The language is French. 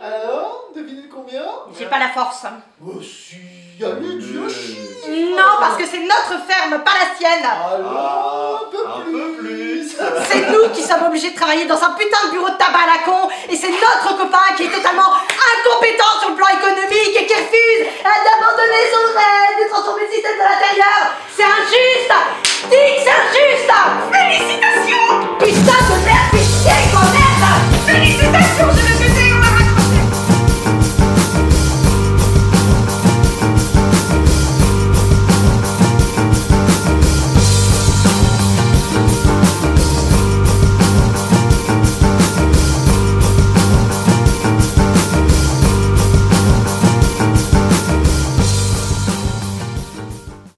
Alors, devinez combien? J'ai pas la force. Oh si, allez, dis un chiffre. Non, parce que c'est notre ferme, pas la sienne. Alors, un peu plus. C'est nous qui sommes obligés de travailler dans un putain de bureau de tabac à la con, et c'est notre copain qui est totalement incompétent sur le plan économique et qui refuse d'abandonner son rêve de transformer le système de l'intérieur. C'est injuste. Dis que c'est injuste. Félicitations.